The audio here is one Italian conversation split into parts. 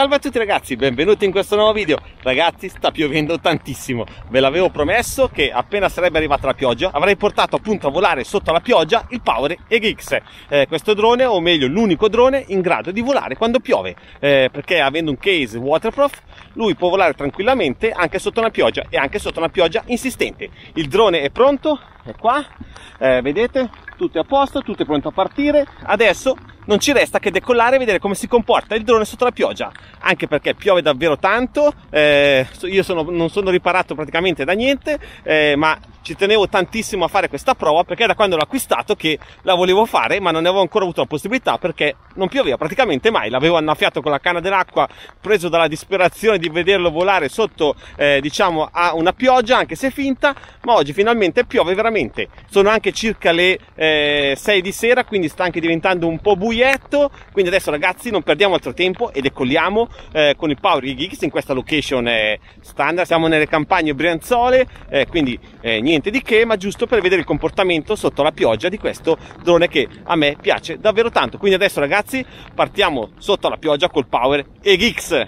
Salve a tutti ragazzi, benvenuti in questo nuovo video. Ragazzi, sta piovendo tantissimo. Ve l'avevo promesso che appena sarebbe arrivata la pioggia avrei portato appunto a volare sotto la pioggia il Power EGX, questo drone, o meglio l'unico drone in grado di volare quando piove, perché avendo un case waterproof lui può volare tranquillamente anche sotto una pioggia, e anche sotto una pioggia insistente. Il drone è pronto, è qua, vedete, tutto è a posto, tutto è pronto a partire. Adesso non ci resta che decollare e vedere come si comporta il drone sotto la pioggia, anche perché piove davvero tanto. Io non sono riparato praticamente da niente, ma ci tenevo tantissimo a fare questa prova, perché da quando l'ho acquistato che la volevo fare, ma non ne avevo ancora avuto la possibilità perché non pioveva praticamente mai. L'avevo annaffiato con la canna dell'acqua, preso dalla disperazione di vederlo volare sotto diciamo a una pioggia, anche se finta, ma oggi finalmente piove veramente. Sono anche circa le 6 di sera, quindi sta anche diventando un po' buietto. Quindi adesso ragazzi non perdiamo altro tempo e decolliamo con il Power EGX in questa location standard. Siamo nelle campagne brianzole, quindi niente di che, ma giusto per vedere il comportamento sotto la pioggia di questo drone che a me piace davvero tanto. Quindi adesso ragazzi partiamo sotto la pioggia col Power EGX.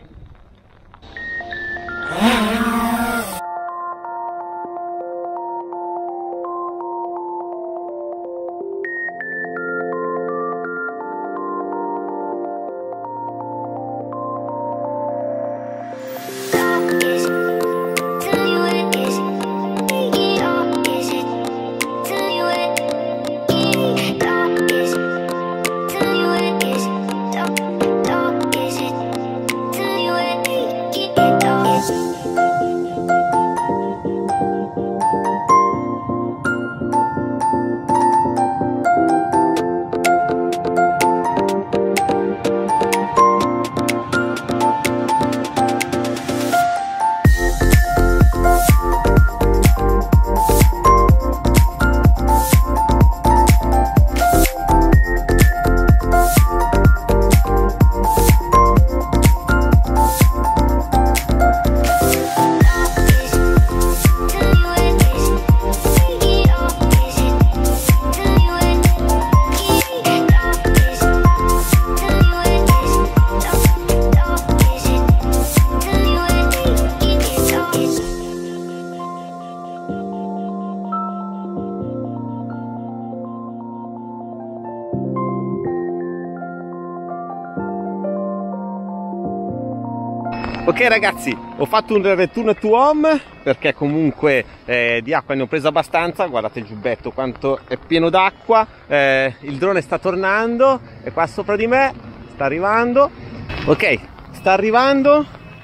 Ok ragazzi, ho fatto un return to home perché comunque di acqua ne ho preso abbastanza. Guardate il giubbetto quanto è pieno d'acqua. Il drone sta tornando, è qua sopra di me, sta arrivando. Ok, sta arrivando,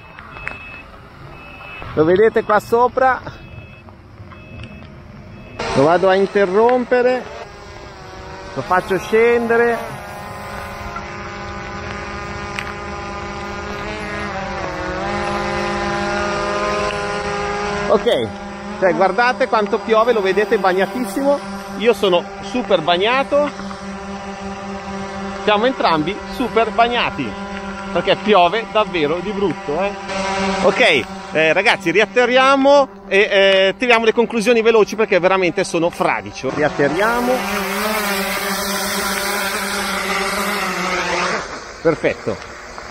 lo vedete qua sopra. Lo vado a interrompere, lo faccio scendere. Ok, cioè guardate quanto piove, lo vedete, bagnatissimo. Io sono super bagnato, siamo entrambi super bagnati perché piove davvero di brutto, Ok, ragazzi, riatterriamo e tiriamo le conclusioni veloci perché veramente sono fradicio. Riatterriamo. Perfetto.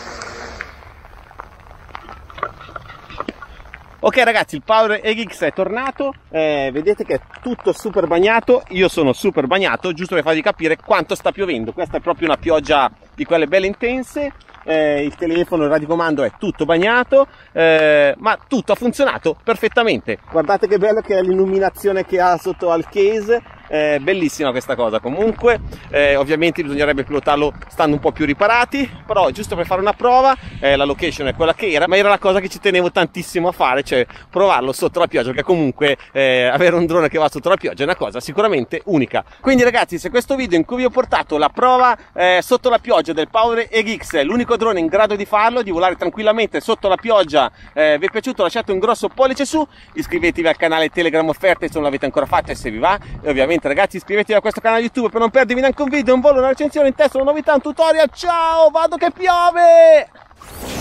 Ok ragazzi, il Power EGX è tornato, vedete che è tutto super bagnato, io sono super bagnato, giusto per farvi capire quanto sta piovendo. Questa è proprio una pioggia di quelle belle intense, il telefono, il radiocomando è tutto bagnato, ma tutto ha funzionato perfettamente. Guardate che bello che è l'illuminazione che ha sotto al case. Bellissima questa cosa. Comunque ovviamente bisognerebbe pilotarlo stando un po' più riparati, però giusto per fare una prova, la location è quella che era, ma era la cosa che ci tenevo tantissimo a fare, cioè provarlo sotto la pioggia, perché comunque avere un drone che va sotto la pioggia è una cosa sicuramente unica. Quindi ragazzi, se questo video in cui vi ho portato la prova sotto la pioggia del Power EGX, l'unico drone in grado di farlo, di volare tranquillamente sotto la pioggia, vi è piaciuto, lasciate un grosso pollice su, iscrivetevi al canale Telegram offerte se non l'avete ancora fatto e se vi va, e ovviamente ragazzi iscrivetevi a questo canale YouTube per non perdervi neanche un video, un volo, una recensione, un testo, una novità, un tutorial. Ciao, vado che piove!